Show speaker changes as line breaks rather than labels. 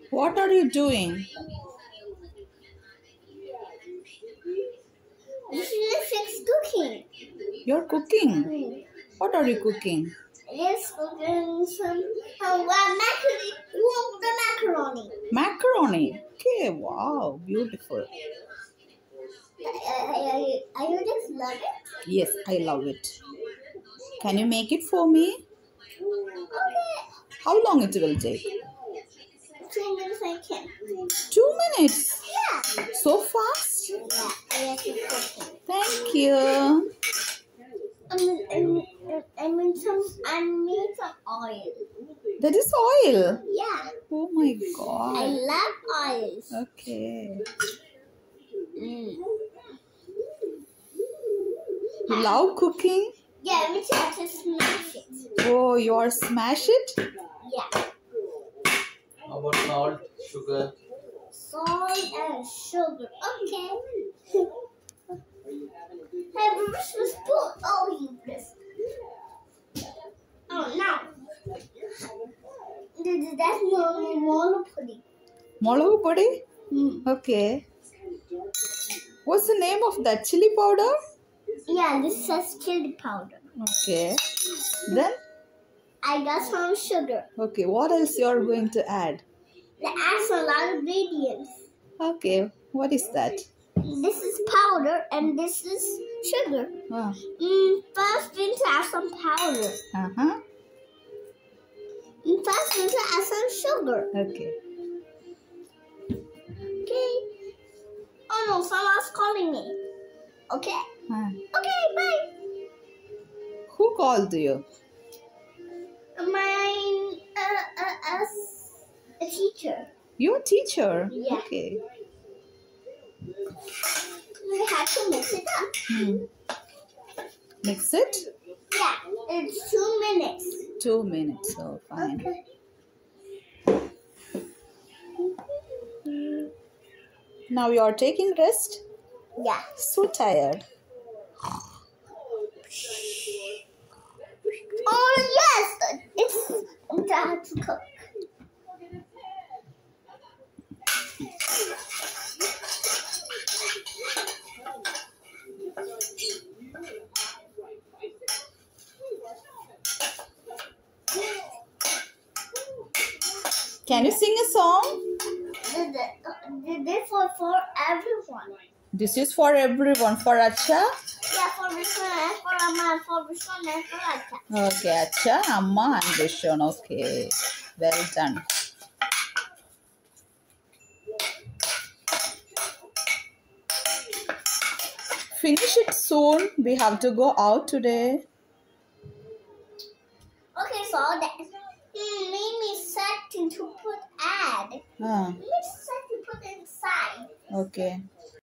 What are you doing?
This is cooking.
You're cooking. What are you cooking?
Yes, cooking some macaroni. The macaroni.
Macaroni. Okay, wow, beautiful.
I just love it.
Yes, I love it. Can you make it for me?
Okay.
How long it will take?
2 minutes I can.
2 minutes.
Yeah.
So fast?
Yeah, I have to cooking.
Thank you.
I need some oil.
That is oil.
Yeah.
Oh my
I
god.
love oils.
Okay.
Mm.
You love cooking?
Yeah, we have to smash it.
Oh, you are smash it?
Yeah.
How about salt, sugar?
Salt and sugar. Okay. Hey, we're supposed to put all you this. Oh no. That's normally monopoly.
Molagu podi?
Mm.
Okay. What's the name of that chili powder?
Yeah, this says chili powder.
Okay. Then?
I got some sugar.
Okay, what else you are going to add?
That adds a lot of ingredients.
Okay, what is that?
This is powder and this is sugar.
Ah.
First we need to add some powder.
Uh-huh.
First we need to add some sugar.
Okay.
Okay. Oh no, someone's calling me. Okay.
Ah.
Okay, bye.
Who called you?
A teacher.
Your teacher?
Yeah.
Okay.
We have to mix it up.
Mix it?
Yeah, it's 2 minutes.
2 minutes. Oh, fine.
Okay.
Now you are taking rest?
Yeah.
So tired.
Oh yes, it's time to cook.
Can you sing a song?
This was for everyone.
This is for everyone. For Acha?
Yeah, for Rishon, for Amma, for Rishon, and for Acha.
Okay, Acha, Amma and Rishon. Okay. Well done. Finish it soon. We have to go out today.
Okay, so that made me setting to put add.
Ah,
Made me set to put inside.
okay.